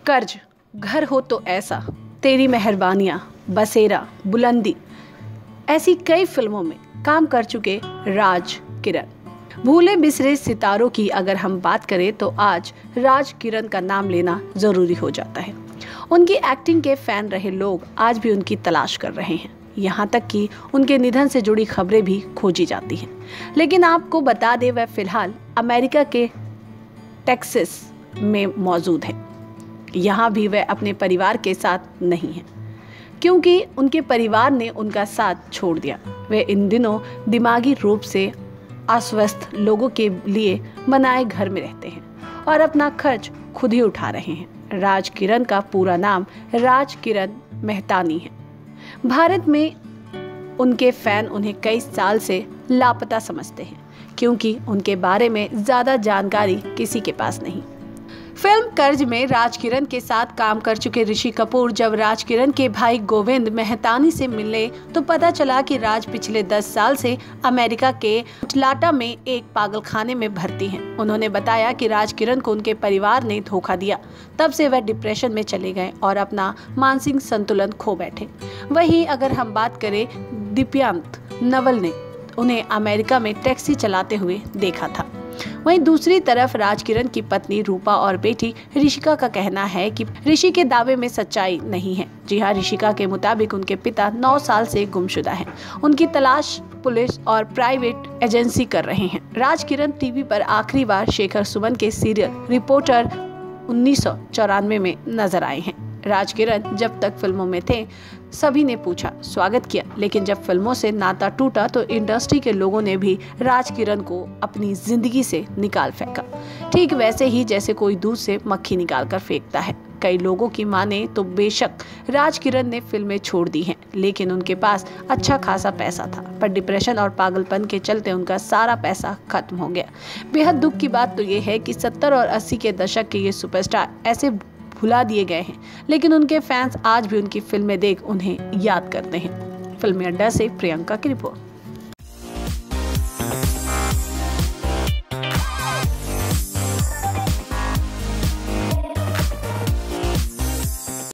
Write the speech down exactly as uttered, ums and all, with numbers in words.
कर्ज, घर हो तो ऐसा, तेरी मेहरबानियाँ, बसेरा, बुलंदी, ऐसी कई फिल्मों में काम कर चुके राज किरण। भूले बिसरे सितारों की अगर हम बात करें तो आज राज किरण का नाम लेना ज़रूरी हो जाता है। उनकी एक्टिंग के फैन रहे लोग आज भी उनकी तलाश कर रहे हैं, यहाँ तक कि उनके निधन से जुड़ी खबरें भी खोजी जाती हैं। लेकिन आपको बता दें, वह फिलहाल अमेरिका के टेक्सास में मौजूद है। यहाँ भी वह अपने परिवार के साथ नहीं है, क्योंकि उनके परिवार ने उनका साथ छोड़ दिया। वे इन दिनों दिमागी रूप से अस्वस्थ लोगों के लिए बनाए घर में रहते हैं और अपना खर्च खुद ही उठा रहे हैं। राज किरण का पूरा नाम राज किरण मेहतानी है। भारत में उनके फैन उन्हें कई साल से लापता समझते हैं, क्योंकि उनके बारे में ज़्यादा जानकारी किसी के पास नहीं। फिल्म कर्ज में राज किरण के साथ काम कर चुके ऋषि कपूर जब राज किरण के भाई गोविंद मेहतानी से मिले तो पता चला कि राज पिछले दस साल से अमेरिका के अटलांटा में एक पागलखाने में भर्ती हैं। उन्होंने बताया कि राज किरण को उनके परिवार ने धोखा दिया, तब से वह डिप्रेशन में चले गए और अपना मानसिक संतुलन खो बैठे। वहीं अगर हम बात करें, दिव्यांत नवल ने उन्हें अमेरिका में टैक्सी चलाते हुए देखा था। वहीं दूसरी तरफ राज किरण की पत्नी रूपा और बेटी ऋषिका का कहना है कि ऋषि के दावे में सच्चाई नहीं है। जी हां, ऋषिका के मुताबिक उनके पिता नौ साल से गुमशुदा हैं। उनकी तलाश पुलिस और प्राइवेट एजेंसी कर रहे हैं। राज किरण टीवी पर आखिरी बार शेखर सुमन के सीरियल रिपोर्टर उन्नीस सौ चौरानवे में नजर आए हैं। राज किरण जब तक फिल्मों में थे सभी ने पूछा, स्वागत किया, लेकिन जब फिल्मों से नाता टूटा तो इंडस्ट्री के लोगों ने भी राज किरण को अपनी जिंदगी से निकाल फेंका। ठीक वैसे ही जैसे कोई दूध से मक्खी निकाल कर फेंकता है। कई लोगों की माने तो बेशक राज किरण ने फिल्में छोड़ दी हैं, लेकिन उनके पास अच्छा खासा पैसा था, पर डिप्रेशन और पागलपन के चलते उनका सारा पैसा खत्म हो गया। बेहद दुख की बात तो ये है कि सत्तर और अस्सी के दशक के ये सुपरस्टार ऐसे भुला दिए गए हैं, लेकिन उनके फैंस आज भी उनकी फिल्में देख उन्हें याद करते हैं। फिल्मी अड्डा से प्रियंका की रिपोर्ट।